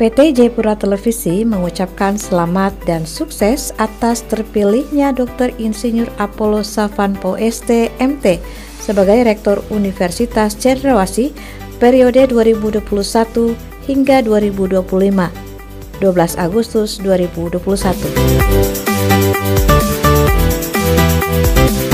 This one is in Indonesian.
PT Jayapura Televisi mengucapkan selamat dan sukses atas terpilihnya Dr. Insinyur Apollo Savanpo ST MT sebagai Rektor Universitas Cendrawasih periode 2021 hingga 2025, 12 Agustus 2021.